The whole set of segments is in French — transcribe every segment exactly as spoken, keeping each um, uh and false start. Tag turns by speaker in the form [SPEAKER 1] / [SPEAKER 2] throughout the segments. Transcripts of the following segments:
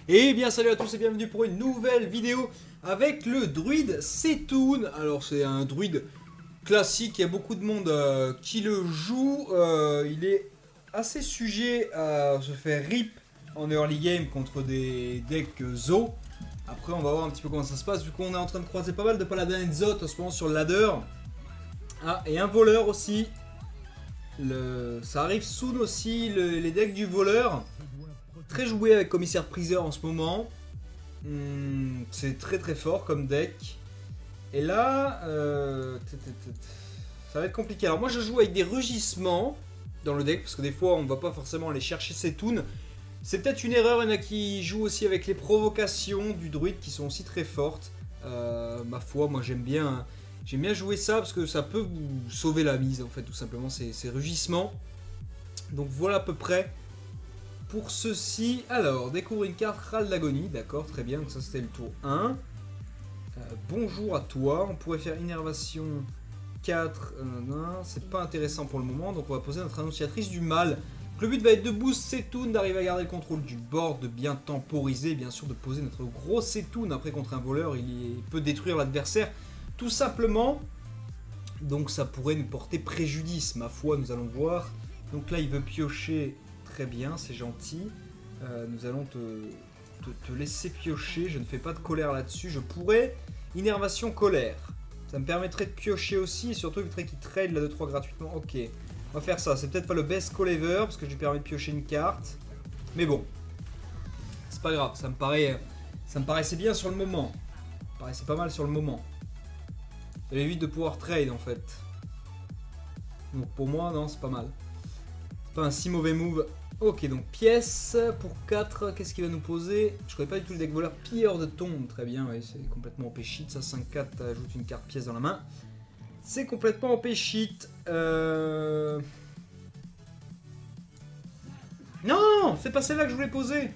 [SPEAKER 1] Et bien salut à tous et bienvenue pour une nouvelle vidéo avec le druide Setoun. Alors c'est un druide classique, il y a beaucoup de monde euh, qui le joue. Euh, il est assez sujet à se faire rip en early game contre des decks Zo. Après on va voir un petit peu comment ça se passe vu qu'on est en train de croiser pas mal de paladins et de Zot en ce moment sur le ladder. Ah, et un voleur aussi. Le... Ça arrive soon aussi, le... les decks du voleur. Très joué avec commissaire priseur en ce moment. Hmm, c'est très très fort comme deck. Et là, euh... ça va être compliqué. Alors moi je joue avec des rugissements dans le deck parce que des fois on va pas forcément aller chercher ses toons. C'est peut-être une erreur, il y en a qui jouent aussi avec les provocations du druide qui sont aussi très fortes. Euh, ma foi, moi j'aime bien, j'aime bien jouer ça parce que ça peut vous sauver la mise en fait tout simplement ces, ces rugissements. Donc voilà à peu près. Pour ceci, alors, découvrir une carte Râle d'Agonie, d'accord, très bien, donc ça c'était le tour un. Euh, bonjour à toi, on pourrait faire Innervation quatre, euh, c'est pas intéressant pour le moment, donc on va poser notre annonciatrice du mal. Donc, le but va être de boost Setoun, d'arriver à garder le contrôle du board, de bien temporiser, bien sûr de poser notre gros Setoun. Après contre un voleur, il peut détruire l'adversaire, tout simplement. Donc ça pourrait nous porter préjudice, ma foi, nous allons voir. Donc là il veut piocher... Très bien, c'est gentil. Euh, nous allons te, te, te laisser piocher. Je ne fais pas de colère là-dessus. Je pourrais... Innervation colère. Ça me permettrait de piocher aussi. Et surtout, éviterait qu'il trade la deux trois gratuitement. Ok. On va faire ça. C'est peut-être pas le best call ever. Parce que je lui permets de piocher une carte. Mais bon. C'est pas grave. Ça me paraît... Ça me paraissait bien sur le moment. Ça me paraissait pas mal sur le moment. Ça évite de pouvoir trade en fait. Donc pour moi, non, c'est pas mal. C'est pas un si mauvais move. Ok, donc pièce pour quatre, qu'est-ce qu'il va nous poser? Je connais pas du tout le deck voleur. Pilleur de tombe, très bien, oui, c'est complètement O P shit. Ça, cinq quatre, ajoute une carte pièce dans la main. C'est complètement O P shit. Euh... Non, c'est pas celle-là que je voulais poser.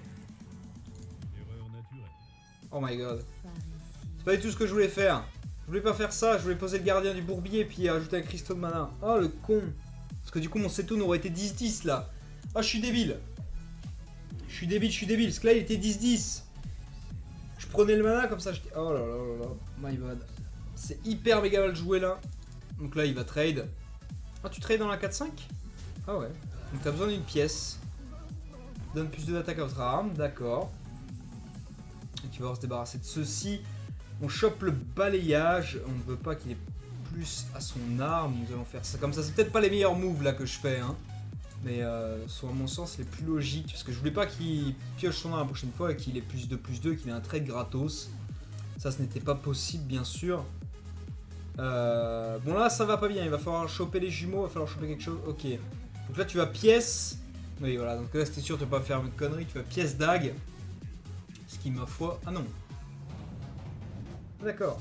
[SPEAKER 1] Oh my god. C'est pas du tout ce que je voulais faire. Je voulais pas faire ça, je voulais poser le gardien du bourbier puis ajouter un cristaux de mana. Oh le con. Parce que du coup mon Setoun aurait été dix dix là. Ah, je suis débile. Je suis débile, je suis débile. Parce que là, il était dix dix. Je prenais le mana comme ça. Je... Oh là là là là. My bad. C'est hyper méga mal joué là. Donc là, il va trade. Ah, tu trades dans la quatre cinq? Ah ouais. Donc t'as besoin d'une pièce. Donne plus de d'attaque à votre arme. D'accord. Et tu vas se débarrasser de ceci. On chope le balayage. On ne veut pas qu'il ait plus à son arme. Nous allons faire ça comme ça. C'est peut-être pas les meilleurs moves là que je fais. Hein. Mais euh, sont à mon sens les plus logiques. Parce que je voulais pas qu'il pioche son arme la prochaine fois et qu'il ait plus de plus deux, qu'il ait un trade gratos. Ça, ce n'était pas possible, bien sûr. Euh, bon, là, ça va pas bien. Il va falloir choper les jumeaux. Il va falloir choper quelque chose. Ok. Donc là, tu vas pièce. Oui, voilà. Donc là, c'était sûr de ne pas faire une connerie. Tu vas pièce dague. Ce qui, ma foi. Ah non. D'accord.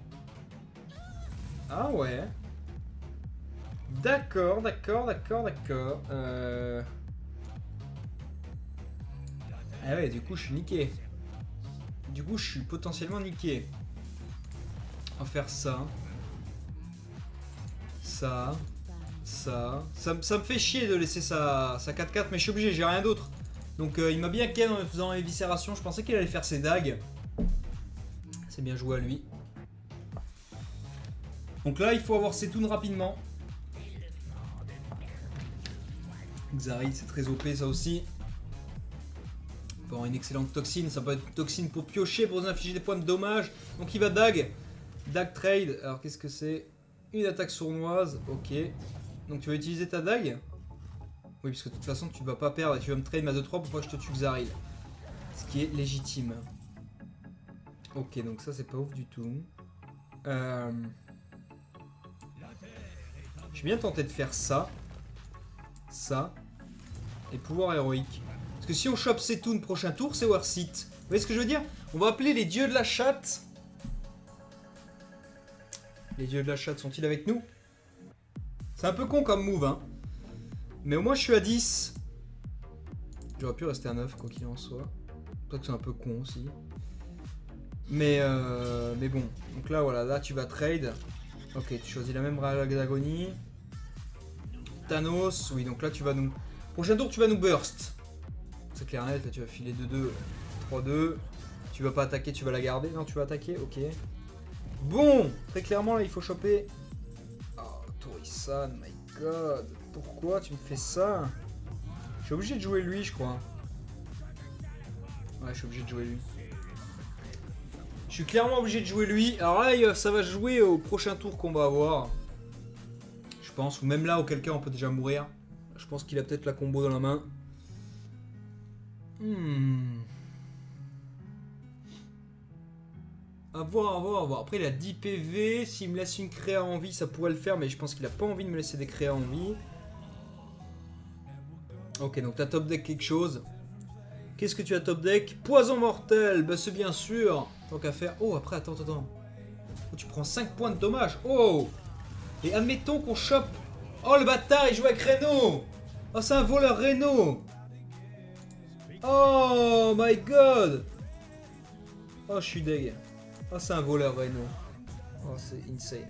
[SPEAKER 1] Ah ouais. D'accord, d'accord, d'accord, d'accord. Euh... Ah ouais, du coup, je suis niqué. Du coup, je suis potentiellement niqué. On va faire ça. Ça. Ça. Ça, ça me fait chier de laisser sa, sa quatre quatre, mais je suis obligé, j'ai rien d'autre. Donc, euh, il m'a bien ken en faisant éviscération. Je pensais qu'il allait faire ses dagues. C'est bien joué à lui. Donc là, il faut avoir ses toons rapidement. Xari, c'est très O P ça aussi. Il peut avoir une excellente toxine, ça peut être une toxine pour piocher, pour nous infliger des points de dommage. Donc il va dag. Dag trade, alors qu'est-ce que c'est? Une attaque sournoise, ok. Donc tu vas utiliser ta dag? Oui, parce que de toute façon tu ne vas pas perdre et tu vas me trade ma deux trois pour pas que je te tue Xari. Ce qui est légitime. Ok, donc ça c'est pas ouf du tout. Euh... Je suis bien tenté de faire ça. Ça. Et pouvoir héroïque. Parce que si on chope Setoun prochain tour, c'est worth it. Vous voyez ce que je veux dire? On va appeler les dieux de la chatte. Les dieux de la chatte sont-ils avec nous? C'est un peu con comme move, hein. Mais au moins je suis à dix. J'aurais pu rester à neuf, quoi qu'il en soit. Peut-être que c'est un peu con aussi. Mais, euh, mais bon. Donc là, voilà, là tu vas trade. Ok, tu choisis la même Râle d'Agonie. Thanos, oui, donc là tu vas nous... Prochain tour tu vas nous burst. C'est clair net, là tu vas filer deux deux trois deux. Tu vas pas attaquer, tu vas la garder. Non, tu vas attaquer, ok. Bon, très clairement là il faut choper. Oh, Tori-san, my god. Pourquoi tu me fais ça? Je suis obligé de jouer lui, je crois. Ouais, je suis obligé de jouer lui. Je suis clairement obligé de jouer lui. Alors là, ça va jouer au prochain tour qu'on va avoir. Je pense, ou même là, auquel cas on peut déjà mourir. Je pense qu'il a peut-être la combo dans la main. Hmm. A voir, à voir, à voir. Après, il a dix P V. S'il me laisse une créa en vie, ça pourrait le faire. Mais je pense qu'il a pas envie de me laisser des créas en vie. Ok, donc t'as top deck quelque chose. Qu'est-ce que tu as top deck? Poison mortel. Bah, c'est bien sûr. Tant qu'à faire. Oh, après, attends, attends. Oh, tu prends cinq points de dommage. Oh. Et admettons qu'on chope. Oh, le bâtard, il joue avec Reno. Oh, c'est un voleur Reno. Oh my god. Oh, je suis deg. Oh, c'est un voleur Reno. Oh, c'est insane.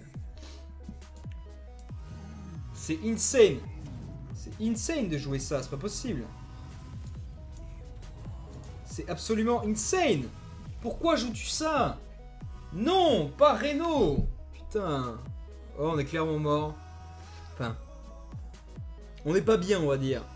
[SPEAKER 1] C'est insane. C'est insane de jouer ça, c'est pas possible. C'est absolument insane. Pourquoi joues-tu ça? Non, pas Reno. Putain. Oh, on est clairement mort. Enfin, on n'est pas bien, on va dire.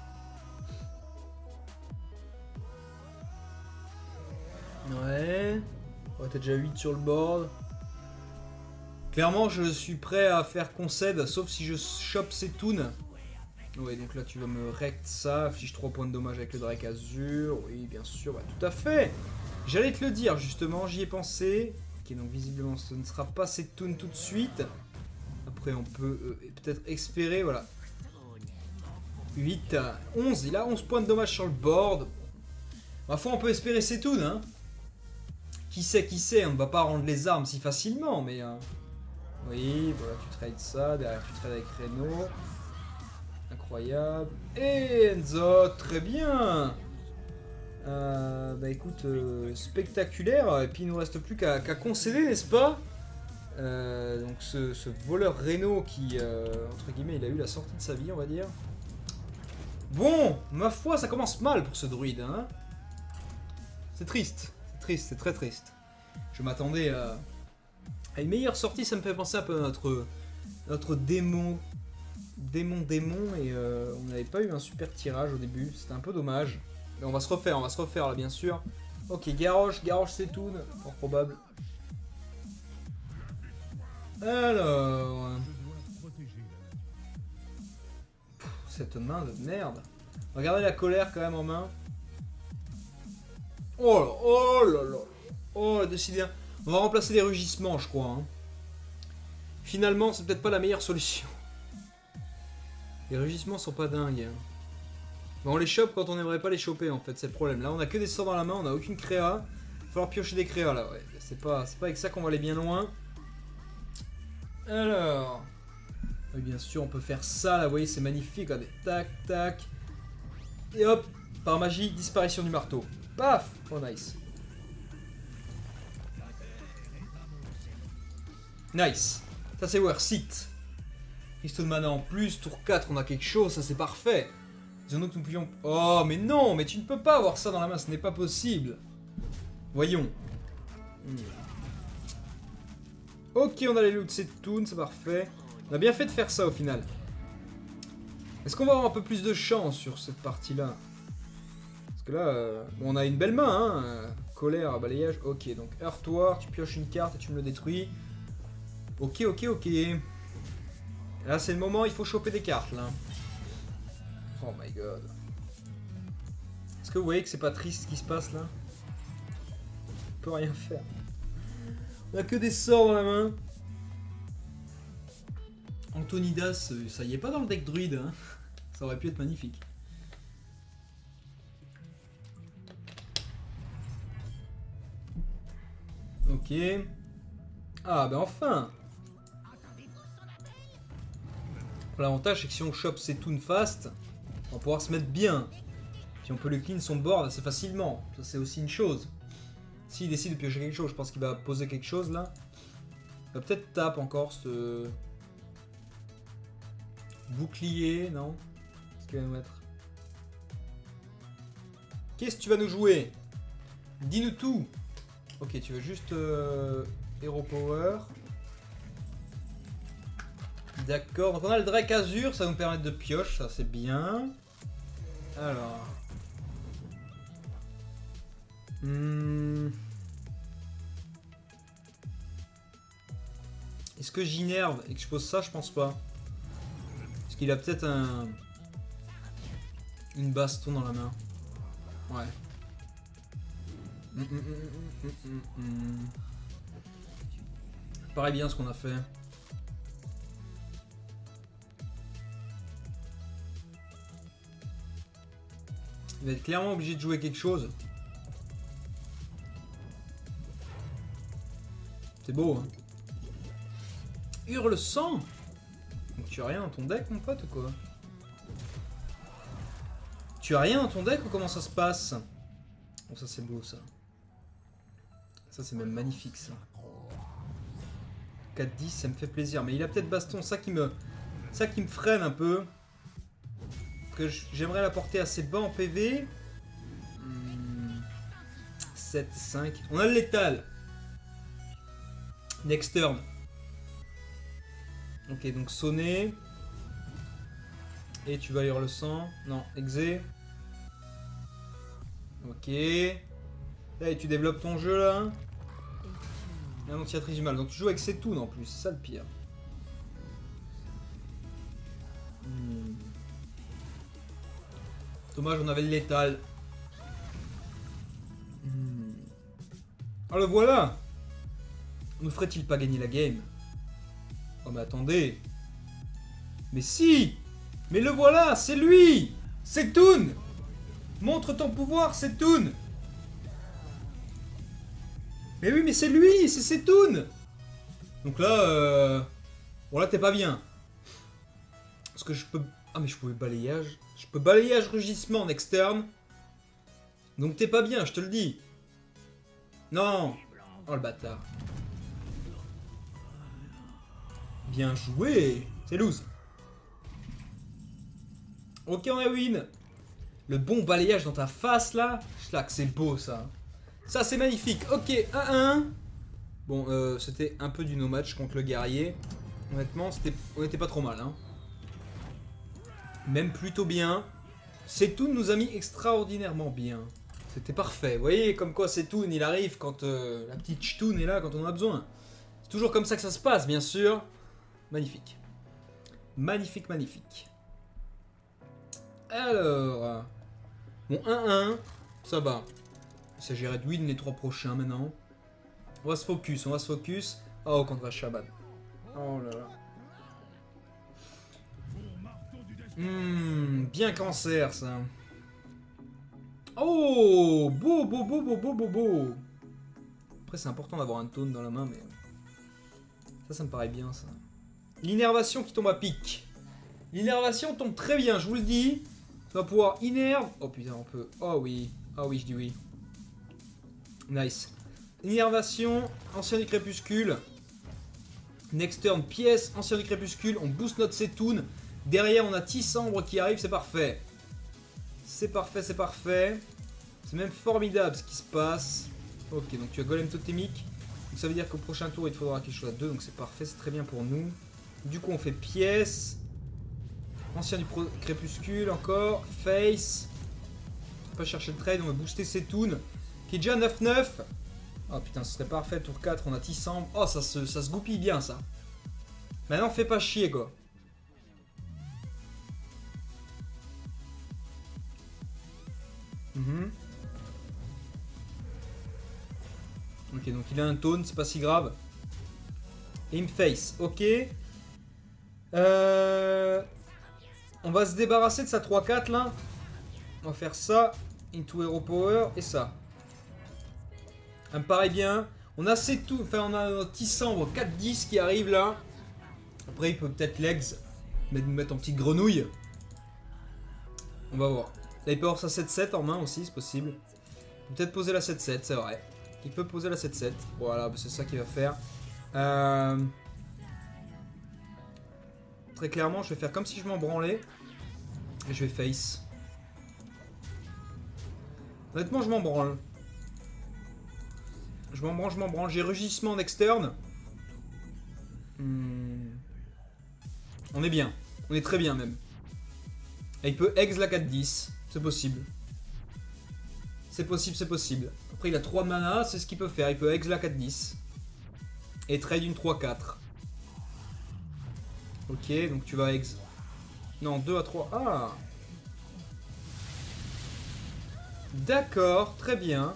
[SPEAKER 1] Ouais. Oh, t'as déjà huit sur le board. Clairement, je suis prêt à faire concède, sauf si je chope ces toons. Ouais, donc là, tu vas me rect ça. Affiche trois points de dommage avec le Drake Azur. Oui, bien sûr, bah, tout à fait. J'allais te le dire, justement, j'y ai pensé. Ok, donc visiblement, ce ne sera pas ces toons tout de suite. Après, on peut euh, peut-être espérer, voilà. huit à onze. Il a onze points de dommage sur le board. Ma foi, on peut espérer ces toons, hein. Qui sait, qui sait, on ne va pas rendre les armes si facilement, mais... Euh... Oui, voilà, tu trades ça, derrière tu trades avec Reno. Incroyable. Et Enzo, très bien. euh, Bah écoute, euh, spectaculaire, et puis il nous reste plus qu'à qu'à concéder, n'est-ce pas? euh, Donc ce, ce voleur Reno qui, euh, entre guillemets, il a eu la sortie de sa vie, on va dire. Bon, ma foi, ça commence mal pour ce druide, hein. C'est triste. Triste, c'est très triste. Je m'attendais à... à une meilleure sortie, ça me fait penser un peu à notre, notre démon, démon, démon, et euh, on n'avait pas eu un super tirage au début, c'était un peu dommage. Mais on va se refaire, on va se refaire là, bien sûr. Ok, Garrosh, Garrosh Setoun, fort probable. Alors... Pff, cette main de merde. Regardez la colère quand même en main. Oh là, oh là là. Oh, décidé. On va remplacer les rugissements, je crois. Hein. Finalement, c'est peut-être pas la meilleure solution. Les rugissements sont pas dingues. Hein. Mais on les chope quand on n'aimerait pas les choper, en fait, c'est le problème. Là, on a que des sorts dans la main, on a aucune créa. Il va falloir piocher des créas, là. Ouais, c'est pas, c'est pas avec ça qu'on va aller bien loin. Alors... Oui, bien sûr, on peut faire ça, là, vous voyez, c'est magnifique. Regardez, tac, tac. Et hop, par magie, disparition du marteau. Paf! Oh, nice. Nice. Ça, c'est worth it. Cristaux de mana en plus, tour quatre, on a quelque chose, ça, c'est parfait. Disons-nous que nous pouvions... Oh, mais non, mais tu ne peux pas avoir ça dans la main, ce n'est pas possible. Voyons. Hmm. Ok, on a les loots de cette toon, c'est parfait. On a bien fait de faire ça, au final. Est-ce qu'on va avoir un peu plus de chance sur cette partie-là? Parce que là, euh, bon, on a une belle main, hein. Euh, colère, balayage. Ok, donc heurtoir, tu pioches une carte et tu me le détruis. Ok, ok, ok. Là, c'est le moment, il faut choper des cartes, là. Oh my god. Est-ce que vous voyez que c'est pas triste ce qui se passe, là? On peut rien faire. On a que des sorts dans la main. Antonidas, ça y est pas dans le deck druide, hein. Ça aurait pu être magnifique. Ok. Ah, ben enfin. L'avantage, c'est que si on chope ces toons fast, on va pouvoir se mettre bien. Puis on peut le clean son board assez facilement. Ça, c'est aussi une chose. S'il décide de piocher quelque chose, je pense qu'il va poser quelque chose là. Il va peut-être tape encore ce... Bouclier, non? Qu'est-ce qu'il va nous mettre? Qu'est-ce que tu vas nous jouer? Dis-nous tout. Ok, tu veux juste euh, Hero Power. D'accord, donc on a le Drake Azur, ça va nous permettre de pioche, ça c'est bien. Alors... Hmm... Est-ce que j'innerve et que je pose ça? Je pense pas. Parce qu'il a peut-être un... Une baston dans la main. Ouais. Mm, mm, mm, mm, mm, mm. Paraît bien ce qu'on a fait. Il va être clairement obligé de jouer quelque chose. C'est beau, hein. Hurle sang. Donc tu as rien dans ton deck, mon pote, ou quoi? Tu as rien dans ton deck ou comment ça se passe? Bon, ça c'est beau, ça. Ça c'est même magnifique, ça. quatre dix, ça me fait plaisir. Mais il a peut-être baston, ça qui me... Ça qui me freine un peu. Que j'aimerais la porter assez bas en P V. Hmm. sept, cinq. On a le létal. Next turn. Ok, donc sonner. Et tu vas lire le sang. Non, exé. Ok. Là, et tu développes ton jeu là. Là, donc il du mal. Donc tu joues avec Setoun en plus, c'est ça le pire. Hmm. Dommage, on avait le létal. Hmm. Ah, le voilà. Nous ferait-il pas gagner la game? Oh mais attendez. Mais si. Mais le voilà, c'est lui. Setoun. Montre ton pouvoir, Setoun. Mais oui, mais c'est lui, c'est Setoun. Donc là, euh... bon là t'es pas bien. Parce que je peux... Ah mais je pouvais balayage. Je peux balayage rugissement en externe. Donc t'es pas bien, je te le dis. Non. Oh le bâtard. Bien joué. C'est loose. Ok, on a win. Le bon balayage dans ta face là. Schlack, c'est beau ça. Ça c'est magnifique. Ok, un un. Bon, euh, c'était un peu du no match contre le guerrier. Honnêtement, on n'était pas trop mal. Hein. Même plutôt bien. Setoun nous a mis extraordinairement bien. C'était parfait. Vous voyez comme quoi Setoun il arrive quand euh, la petite ch'toun est là quand on en a besoin. C'est toujours comme ça que ça se passe, bien sûr. Magnifique. Magnifique, magnifique. Alors. Bon, un un. Ça va. Il s'agirait de win les trois prochains maintenant. On va se focus, on va se focus. Oh, contre Vashaman. Oh là là. Hmm, bien cancer ça. Oh, beau, beau, beau, beau, beau, beau, beau. Après, c'est important d'avoir un taunt dans la main, mais ça, ça me paraît bien ça. L'innervation qui tombe à pic. L'innervation tombe très bien, je vous le dis. Tu vas pouvoir innerve. Oh putain, on peut. Oh oui, oh oui, je dis oui. Nice. Innervation, ancien du crépuscule. Next turn, pièce, ancien du crépuscule. On booste notre Setoun. Derrière, on a Tissambre qui arrive, c'est parfait. C'est parfait, c'est parfait. C'est même formidable ce qui se passe. Ok, donc tu as Golem Totémique. Donc ça veut dire qu'au prochain tour, il te faudra quelque chose à deux. Donc c'est parfait, c'est très bien pour nous. Du coup, on fait pièce. Ancien du crépuscule encore. Face. On va pas chercher le trade, on va booster Setoun. Qui est déjà neuf neuf. Oh putain, ce serait parfait. Tour quatre, on a Tissambre. Oh, ça se, ça se goupille bien ça. Maintenant, fais pas chier quoi. Mmh. Ok, donc il a un taunt, c'est pas si grave. Et il me face, ok. Euh... On va se débarrasser de sa trois quatre là. On va faire ça, into Hero Power et ça. Ça me paraît bien. On a Setoun, enfin on a notre Tissambre quatre dix qui arrive là. Après il peut peut-être legs, mais nous mettre en petite grenouille. On va voir. Là, il peut avoir sa sept sept en main aussi, c'est possible. Peut-être poser la sept sept, c'est vrai. Il peut poser la sept sept. Voilà, c'est ça qu'il va faire. Euh... Très clairement, je vais faire comme si je m'en branlais. Et je vais face. Honnêtement, je m'en branle. Je m'en branle, je m'en branle. J'ai rugissement en externe. Hmm. On est bien. On est très bien même. Et il peut ex la quatre dix. C'est possible. C'est possible, c'est possible. Après il a trois de mana, c'est ce qu'il peut faire. Il peut ex la quatre dix. Et trade une trois quatre. Ok, donc tu vas ex. Non, deux à trois. Ah! D'accord, très bien.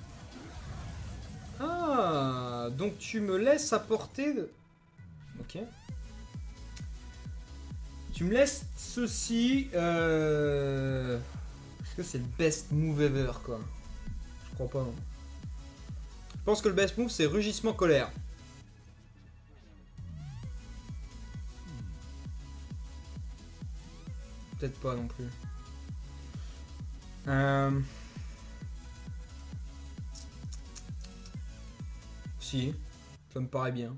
[SPEAKER 1] Ah! Donc tu me laisses apporter de... Ok. Tu me laisses ceci. Euh... Est-ce que c'est le best move ever, quoi? Je crois pas, non. Je pense que le best move, c'est rugissement colère. Peut-être pas non plus. Euh... Si, ça me paraît bien.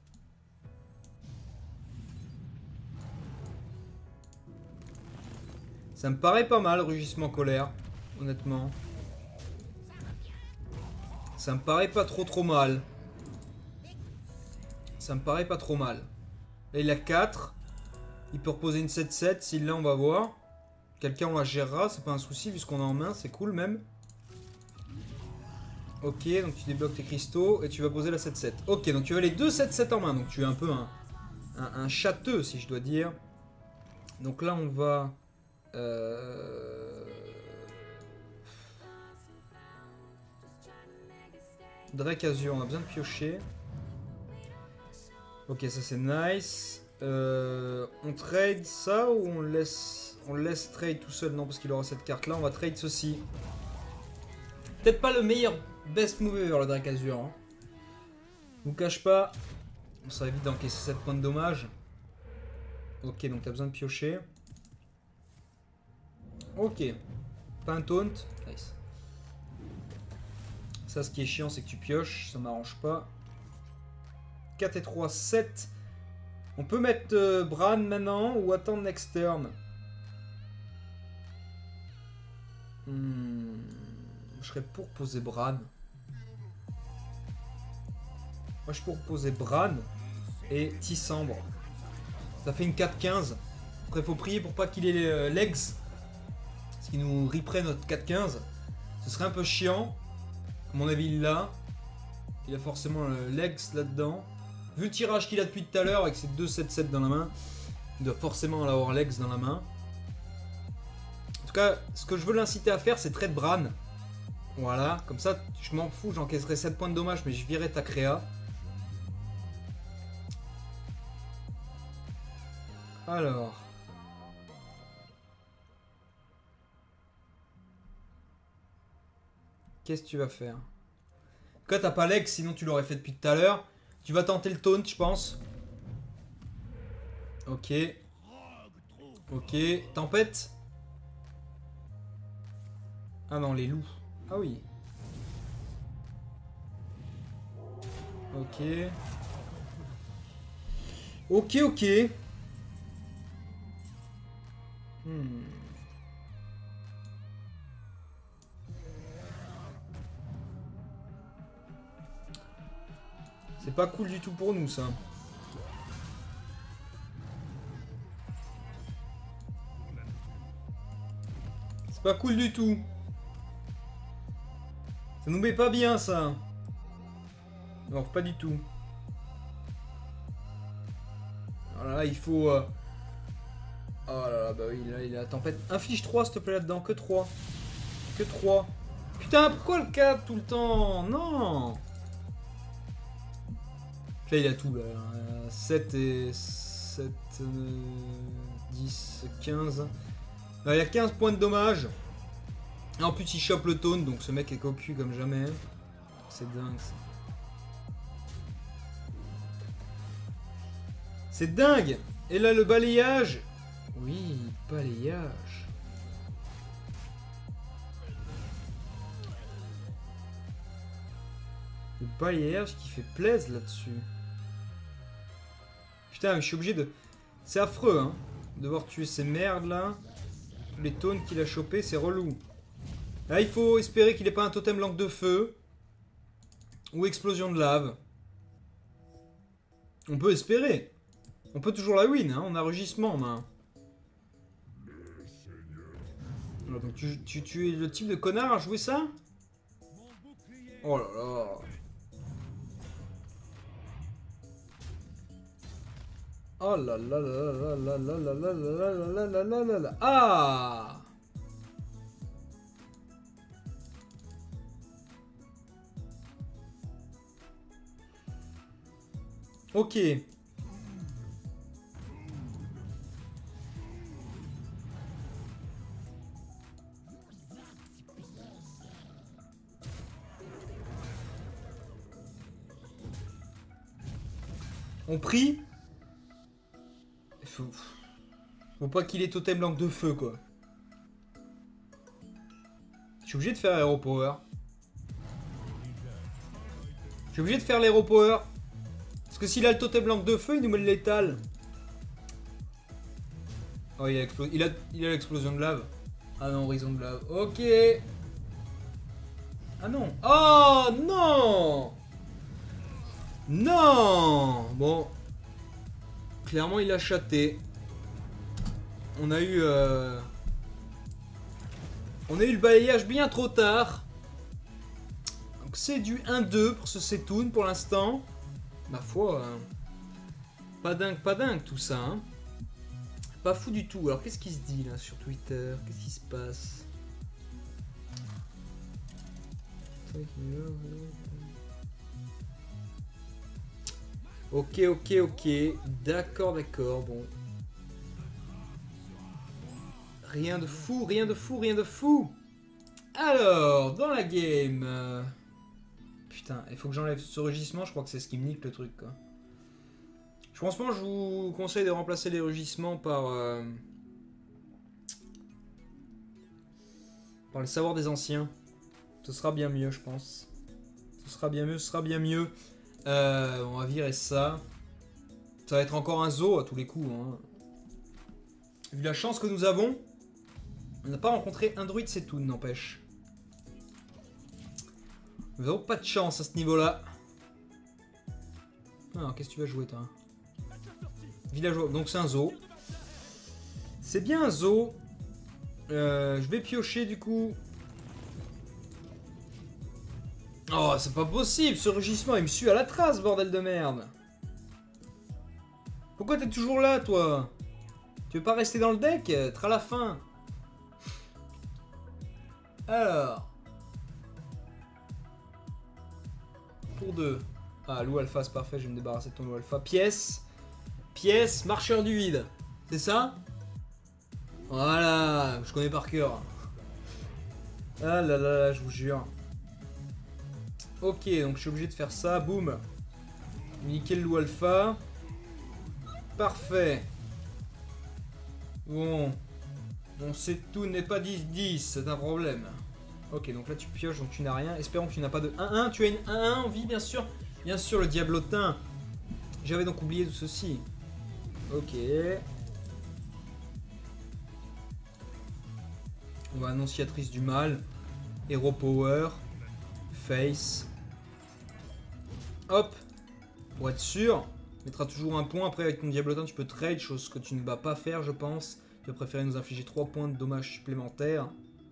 [SPEAKER 1] Ça me paraît pas mal, rugissement colère, honnêtement. Ça me paraît pas trop trop mal. Ça me paraît pas trop mal. Là, il a quatre. Il peut reposer une sept sept, s'il l'a, on va voir. Quelqu'un, on la gérera, c'est pas un souci, vu ce qu'on a en main, c'est cool même. Ok, donc tu débloques tes cristaux et tu vas poser la sept sept. Ok, donc tu as les deux sept sept en main, donc tu es un peu un, un, un châteux, si je dois dire. Donc là, on va... Euh... Drake Azur, on a besoin de piocher. Ok, ça c'est nice. Euh, on trade ça ou on laisse on laisse trade tout seul? Non, parce qu'il aura cette carte là. On va trade ceci. Peut-être pas le meilleur best move ever, le Drake Azur. Hein. Je vous cache pas. Ça évite d'encaisser sept points de dommage. Ok, donc t'as besoin de piocher. Ok. Pas un taunt. Nice. Ça, ce qui est chiant, c'est que tu pioches. Ça m'arrange pas. quatre et trois, sept. On peut mettre euh, Bran maintenant ou attendre next turn. Hmm, je serais pour poser Bran. Moi, je suis pour poser Bran et Tissambre. Ça fait une quatre quinze. Après, il faut prier pour pas qu'il ait les euh, legs. Parce qu'il nous riperait notre quatre quinze. Ce serait un peu chiant. À mon avis, il l'a. Il a forcément le legs là-dedans. Vu le tirage qu'il a depuis tout à l'heure avec ses deux sept sept dans la main, il doit forcément avoir Lex dans la main. En tout cas, ce que je veux l'inciter à faire, c'est trade Bran. Voilà, comme ça, je m'en fous, j'encaisserai sept points de dommage, mais je virerai ta créa. Alors. Qu'est-ce que tu vas faire? En tout cas, t'as pas Lex, sinon tu l'aurais fait depuis tout à l'heure. Tu vas tenter le taunt, je pense. Ok. Ok. Tempête. Ah non, les loups. Ah oui. Ok. Ok, ok. Hmm. C'est pas cool du tout pour nous, ça. C'est pas cool du tout. Ça nous met pas bien, ça. Non, pas du tout. Alors là, il faut... Euh... Oh là là, bah oui, là, il a la tempête. Inflige trois, s'il te plaît, là-dedans. Que trois. Que trois. Putain, pourquoi le quatre tout le temps? Non. Là, il a tout, là. sept et... sept... Euh, dix... quinze... Là, il a quinze points de dommage. Et en plus, il chope le taunt, donc ce mec est cocu comme jamais. C'est dingue, ça. C'est dingue. Et là, le balayage. Oui, balayage. Le balayage qui fait plaisir là-dessus. Putain, mais je suis obligé de... C'est affreux, hein. De devoir tuer ces merdes, là. Les taunts qu'il a chopé, c'est relou. Là, il faut espérer qu'il n'ait pas un totem langue de feu. Ou explosion de lave. On peut espérer. On peut toujours la win, hein. On a rugissement en main. Alors, donc tu, tu, tu es le type de connard à jouer ça? Oh là là. Oh là là là là là là là là là là là là là. Ah! Ok. On prie. Faut... Faut pas qu'il ait totem langue de feu, quoi. Je suis obligé de faire Hero Power. Je suis obligé de faire l'Hero Power. Parce que s'il a le totem langue de feu, il nous met le létal. Oh, il a l'explosion. Il a, il a l'explosion de lave. Ah non, horizon de lave. Ok. Ah non. Oh non. Non. Bon. Clairement, il a chaté. On a eu... Euh... On a eu le balayage bien trop tard. Donc c'est du un deux pour ce Setoun pour l'instant. Ma foi... Euh... Pas dingue, pas dingue tout ça. Hein. Pas fou du tout. Alors qu'est-ce qui se dit là sur Twitter? Qu'est-ce qui se passe? Ok, ok, ok. D'accord, d'accord. Bon. Rien de fou, rien de fou, rien de fou. Alors, dans la game... Euh... Putain, il faut que j'enlève ce rugissements. Je crois que c'est ce qui me nique le truc, quoi. Je pense que je vous conseille de remplacer les rugissements par... Euh... Par le savoir des anciens. Ce sera bien mieux, je pense. Ce sera bien mieux, ce sera bien mieux. Euh, on va virer ça. Ça va être encore un zoo à tous les coups. Hein. Vu la chance que nous avons, on n'a pas rencontré un druide Setoun, n'empêche. Nous n'avons pas de chance à ce niveau-là. Alors, qu'est-ce que tu vas jouer, toi? Villageois, donc c'est un zoo. C'est bien un zoo. Euh, je vais piocher du coup. Oh, c'est pas possible, ce rugissement, il me suit à la trace, bordel de merde. Pourquoi t'es toujours là, toi? Tu veux pas rester dans le deck? Être à la fin. Alors. Pour deux. Ah, loup alpha, c'est parfait, je vais me débarrasser de ton loup alpha. Pièce. Pièce, marcheur du vide. C'est ça? Voilà, je connais par cœur. Ah là là là, je vous jure. Ok, donc je suis obligé de faire ça. Boum. Nickel loup alpha. Parfait. Bon. Bon, c'est tout, n'est pas dix dix, c'est un problème. Ok, donc là tu pioches, donc tu n'as rien. Espérons que tu n'as pas de un un. Tu as une un un en vie, bien sûr. Bien sûr, le diablotin. J'avais donc oublié tout ceci. Ok. On va annonciatrice du mal. Hero Power. Face. Hop. Pour être sûr. Mettra toujours un point. Après, avec ton diablotin, tu peux trade. Chose que tu ne vas pas faire, je pense. Tu vas préférer nous infliger trois points de dommages supplémentaires.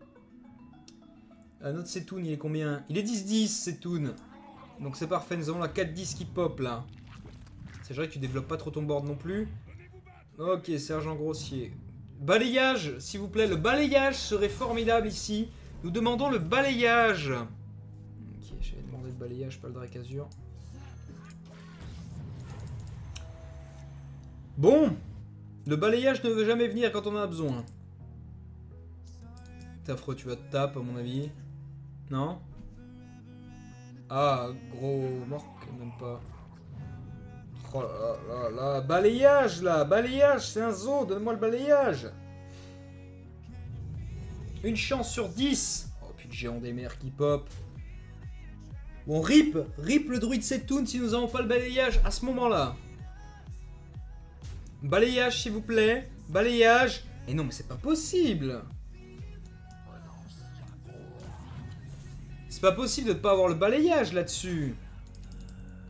[SPEAKER 1] Euh, notre Setoun, il est combien? Il est dix dix, Setoun. Donc c'est parfait. Nous avons la quatre dix qui pop, là. C'est vrai que tu développes pas trop ton board non plus. Ok, sergent grossier. Balayage, s'il vous plaît. Le balayage serait formidable ici. Nous demandons le balayage. Ok, j'avais demandé le balayage, pas le Dracazur. Bon. Le balayage ne veut jamais venir quand on en a besoin. T'es affreux, tu vas te taper à mon avis. Non? Ah, gros mort, même pas. Oh là là là, balayage là, balayage, c'est un zoo, donne-moi le balayage. Une chance sur dix. Oh, puis le géant des mers qui pop. Bon, rip, rip le druide Setoun si nous n'avons pas le balayage à ce moment-là. Balayage s'il vous plaît, balayage. Et non mais c'est pas possible. C'est pas possible de ne pas avoir le balayage là-dessus.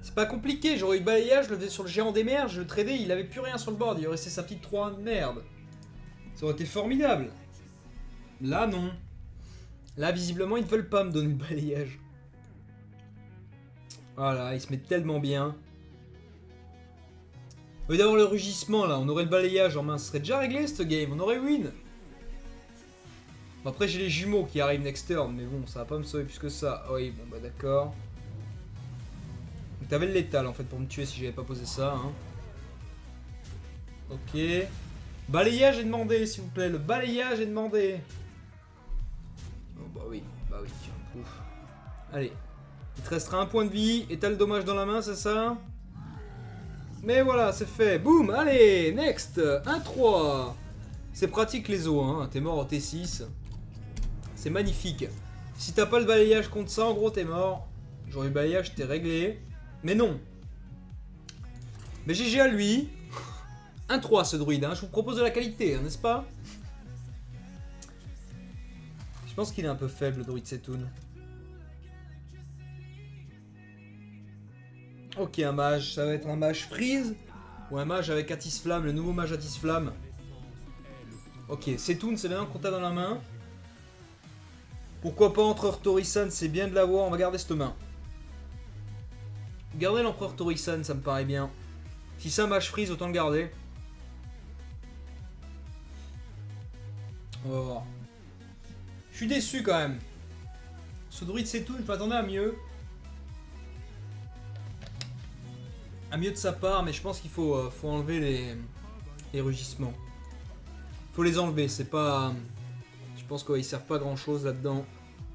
[SPEAKER 1] C'est pas compliqué, j'aurais eu le balayage, je le faisais sur le géant des mers, je le tradais, il avait plus rien sur le board, il aurait resté sa petite trois un de merde. Ça aurait été formidable. Là, non. Là, visiblement, ils ne veulent pas me donner le balayage. Voilà, ils se mettent tellement bien. Au lieu d'avoir le rugissement, là, on aurait le balayage en main. Ce serait déjà réglé, cette game. On aurait win. Bon, après, j'ai les jumeaux qui arrivent next turn, mais bon, ça va pas me sauver plus que ça. Oui, bon, bah d'accord. Donc, t'avais le létal, en fait, pour me tuer si j'avais pas posé ça. Hein. Ok. Balayage est demandé, s'il vous plaît. Le balayage est demandé. Oh, bah oui, bah oui, tiens. Ouf. Allez. Il te restera un point de vie et t'as le dommage dans la main, c'est ça? Mais voilà, c'est fait. Boum, allez, next. un trois. C'est pratique les os, hein. T'es mort au T six. C'est magnifique. Si t'as pas le balayage contre ça, en gros, t'es mort. J'aurais eu le balayage, t'es réglé. Mais non. Mais G G à lui. un trois ce druide, hein. Je vous propose de la qualité, hein, n'est-ce pas? Je pense qu'il est un peu faible, le druide Setoun. Ok, un mage, ça va être un mage freeze ou un mage avec Atis Flamme, le nouveau mage Atis Flamme. Ok, Setoun, c'est bien qu'on t'a dans la main. Pourquoi pas Empereur Torisan, c'est bien de l'avoir, on va garder cette main. Garder l'Empereur Torisan, ça me paraît bien. Si c'est un mage freeze, autant le garder. On va voir. Je suis déçu quand même. Ce druide Setoun, je m'attendais à mieux. À mieux de sa part, mais je pense qu'il faut, euh, faut enlever les, les rugissements. Faut les enlever, c'est pas... Je pense qu'ils servent pas grand chose là-dedans.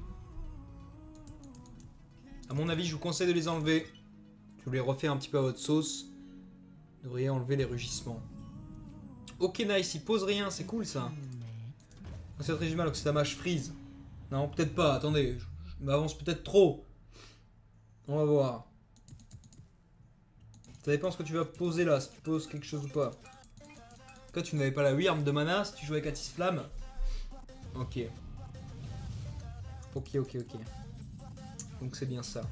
[SPEAKER 1] À mon avis, je vous conseille de les enlever. Je vous les refais un petit peu à votre sauce. Vous devriez enlever les rugissements. Ok, nice, il pose rien, c'est cool ça. C'est très mal, donc c'est un mage freeze. Non, peut-être pas, attendez, je m'avance peut-être trop. On va voir. Ça dépend ce que tu vas poser là, si tu poses quelque chose ou pas. Toi, tu n'avais pas la Wyrm de mana si tu jouais avec Atis Flamme. Ok. Ok, ok, ok. Donc c'est bien ça.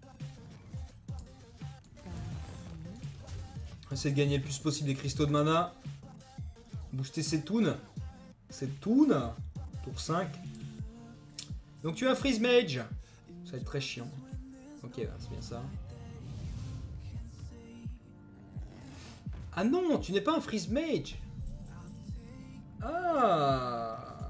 [SPEAKER 1] Essayer de gagner le plus possible des cristaux de mana. Booster ses toons. Ses toons. Tour cinq. Donc tu as un Freeze Mage. Ça va être très chiant. Ok, bah, c'est bien ça. Ah non, tu n'es pas un Freeze Mage. Ah.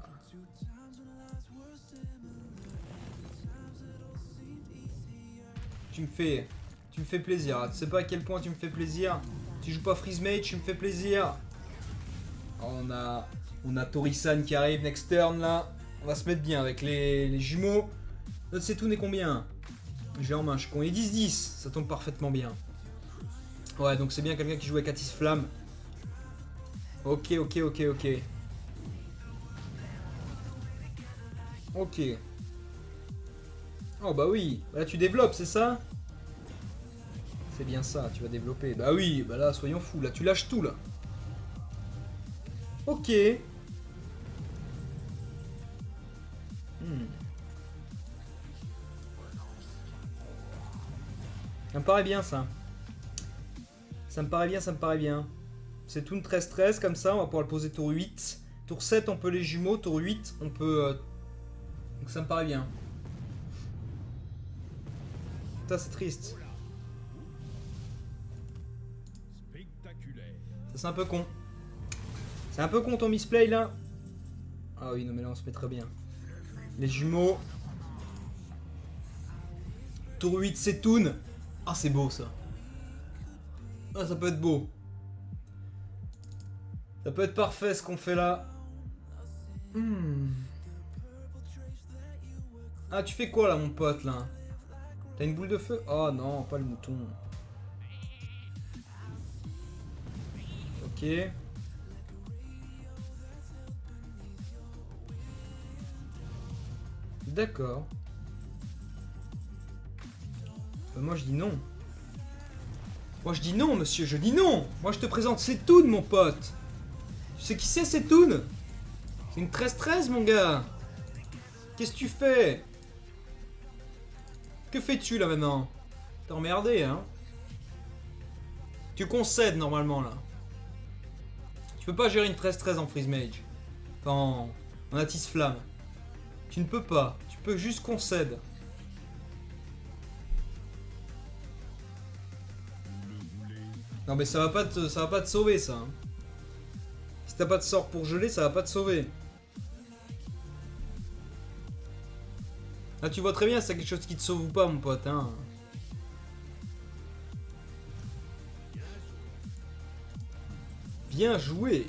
[SPEAKER 1] Tu me fais... Tu me fais plaisir. Tu sais pas à quel point tu me fais plaisir. Tu joues pas Freeze Mage, tu me fais plaisir. On a... On a Torisan qui arrive next turn là. On va se mettre bien avec les, les jumeaux. Notre Setoun est combien? J'ai en main, je suis con. Il est dix dix. Ça tombe parfaitement bien. Ouais, donc c'est bien quelqu'un qui joue avec Atis Flamme. Ok, ok, ok, ok. Ok. Oh bah oui. Là tu développes, c'est ça? C'est bien ça, tu vas développer. Bah oui, bah là, soyons fous. Là, tu lâches tout, là. Ok. Hmm. Ça me paraît bien, ça. Ça me paraît bien, ça me paraît bien. C'est tout une treize treize comme ça, on va pouvoir le poser tour huit. Tour sept, on peut les jumeaux. Tour huit, on peut... Euh... Donc ça me paraît bien. Putain, c'est triste. Ça, c'est un peu con. C'est un peu con ton misplay, là. Ah oui, non, mais là, on se met très bien. Les jumeaux. Tour huit, c'est Toon. Ah, c'est beau, ça. Ah, ça peut être beau. Ça peut être parfait ce qu'on fait là. Hmm. Ah, tu fais quoi là, mon pote là? T'as une boule de feu? Oh non, pas le mouton. Ok. D'accord. Euh, moi je dis non. Moi je dis non, monsieur, je dis non. Moi je te présente Setoun, mon pote. Tu sais qui c'est, Setoun? C'est une treize treize, mon gars. Qu'est-ce que tu fais? Que fais-tu là maintenant? T'es emmerdé, hein? Tu concèdes normalement là. Tu peux pas gérer une treize treize en freeze mage. Enfin, en, en attise flamme. Tu ne peux pas. Tu peux juste concède. Non mais ça va pas te, ça va pas te sauver ça. Hein. Si t'as pas de sort pour geler, ça va pas te sauver. Là tu vois très bien si c'est quelque chose qui te sauve ou pas mon pote. Hein. Bien joué.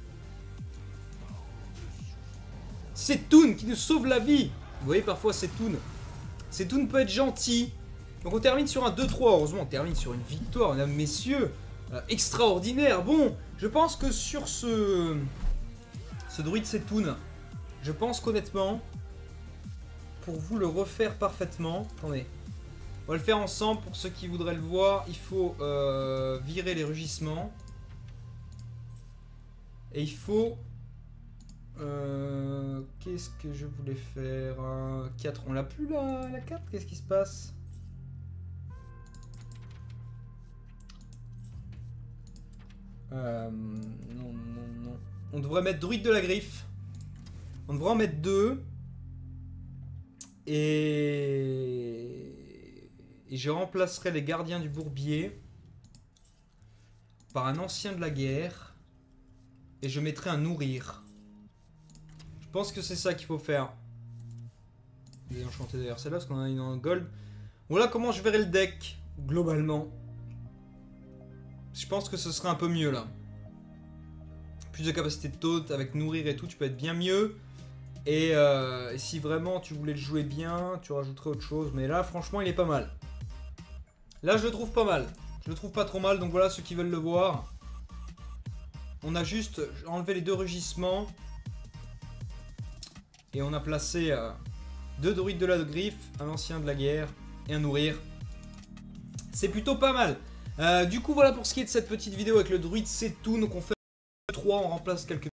[SPEAKER 1] C'est Toon qui nous sauve la vie. Vous voyez parfois c'est Toon. C'est Toon peut être gentil. Donc on termine sur un deux trois. Heureusement on termine sur une victoire, mesdames, messieurs. Euh, extraordinaire. Bon, je pense que sur ce... Ce druide c'est Toon. Je pense qu'honnêtement, pour vous le refaire parfaitement... Attendez. On va le faire ensemble pour ceux qui voudraient le voir. Il faut euh, virer les rugissements. Et il faut... Euh, Qu'est-ce que je voulais faire euh, quatre. On l'a plus la, la carte. Qu'est-ce qui se passe? euh, Non, non, non. On devrait mettre druide de la griffe. On devrait en mettre deux. Et... Et je remplacerai les gardiens du bourbier par un ancien de la guerre. Et je mettrai un nourrir. Je pense que c'est ça qu'il faut faire. Désenchanté d'ailleurs, c'est là parce qu'on a une en gold. Voilà comment je verrai le deck, globalement. Je pense que ce serait un peu mieux là. Plus de capacité de taunt avec nourrir et tout, tu peux être bien mieux. Et, euh, et si vraiment tu voulais le jouer bien, tu rajouterais autre chose. Mais là, franchement, il est pas mal. Là, je le trouve pas mal. Je le trouve pas trop mal, donc voilà ceux qui veulent le voir. On a juste enlevé les deux rugissements. Et on a placé euh, deux druides de la griffe, un ancien de la guerre et un nourrir. C'est plutôt pas mal. Euh, du coup, voilà pour ce qui est de cette petite vidéo avec le druide c'est tout. Donc on fait trois, on remplace quelques